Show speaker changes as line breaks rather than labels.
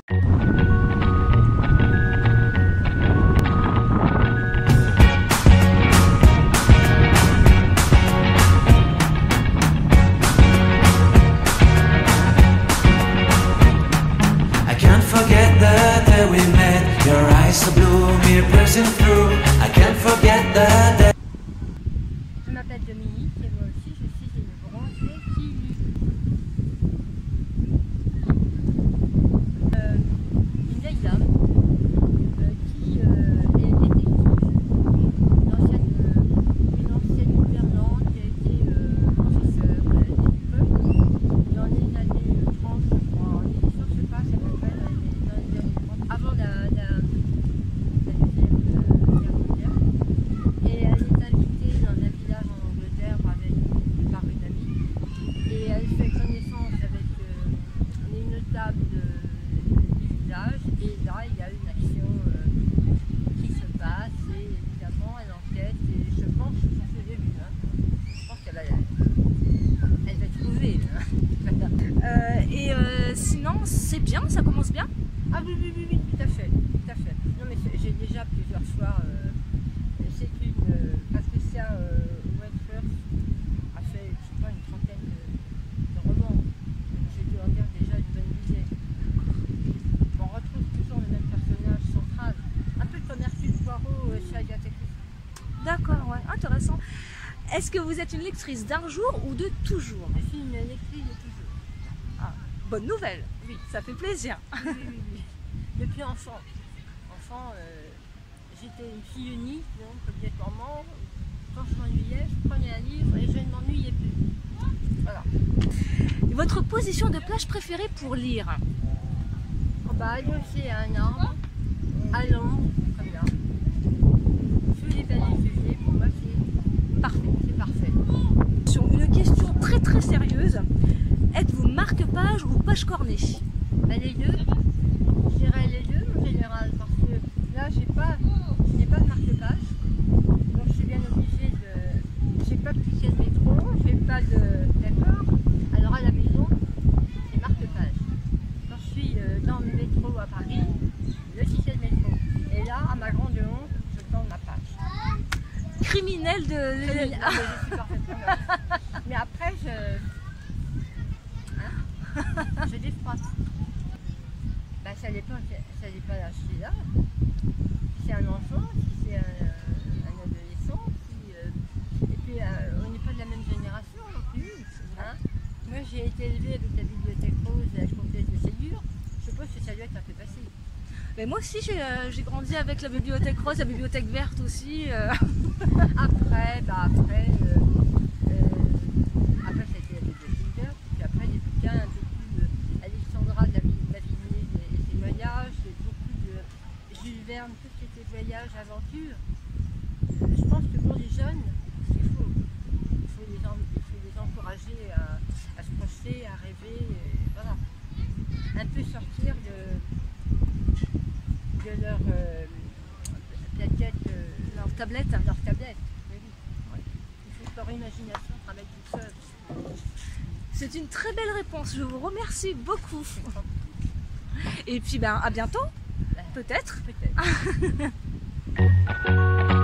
Je m'appelle Dominique et moi aussi je suis une bronzée qui lit. Une vieille dame qui est détective, une ancienne gouvernante qui a été professeure à l'école dans les années 30, je crois, en 1900, je sais pas, ça peut être dans les années 30, avant la Deuxième Guerre mondiale. Et elle est invitée dans un village en Angleterre par une amie. Et elle fait connaissance avec les notables du village. Et là, il y a une action qui se passe. Et évidemment, elle enquête. Et je pense que c'est le début. Hein. Je pense qu'elle va trouver. Hein.
Sinon, c'est bien, ça commence bien?
Ah oui, tout à fait. Tout à fait. Non, mais j'ai déjà plusieurs fois. C'est une. Patricia Wentworth a fait, je sais pas, une trentaine de romans. J'ai dû en dire déjà une bonne dizaine. On retrouve toujours le même personnage central. Un peu comme Hercule Poirot chez Agatha Christie.
D'accord, ouais, intéressant. Est-ce que vous êtes une lectrice d'un jour ou de toujours?
Je suis une lectrice de toujours.
Ah, bonne nouvelle,
Oui.
ça fait plaisir.
Oui. Depuis enfant. J'étais une fille unique, donc obligatoirement, quand je m'ennuyais, je prenais un livre et je ne m'ennuyais plus. Voilà.
Votre position de plage préférée pour lire?
On va aller aussi à un arbre, à l'ombre, comme là. Sous les palmiers, pour moi c'est parfait,
Sur une question très sérieuse, êtes-vous marque-page ou page cornée?
Les deux, je dirais les deux en général, parce que là je n'ai pas de marque-page, donc je suis bien obligée de... J'ai pas de ticket de métro, j'ai pas de... D'accord. Alors à la maison, c'est marque-page. Quand je suis dans le métro à Paris, le ticket de métro. Et là, à ma grande honte, je tends ma page.
Criminel de...
Non, mais je suis parfaitement honnête. Mais après, je défroisse. Bah, ça dépend l'âge qu'il a. Si c'est un enfant, si c'est un adolescent, et puis on n'est pas de la même génération non plus. Hein. Moi j'ai été élevée avec la bibliothèque rose et la comtesse de Ségur. Je suppose que ça doit être un peu facile.
Mais moi aussi j'ai grandi avec la bibliothèque rose, la bibliothèque verte aussi.
Après c'était la bibliothèque verte, puis après des bouquins un peu plus Alexandra Davigney et ses voyages, beaucoup de Jules Verne, tout ce qui était voyage, aventure. Je pense que pour les jeunes, il faut les encourager à se projeter, à rêver, voilà. Un peu sortir de leur plaquette,
Leur tablette.
oui. Ouais. Il faut que leur imagination travaille toute seule.
C'est une très belle réponse, je vous remercie beaucoup. Et puis à bientôt, peut-être.
Peut-être.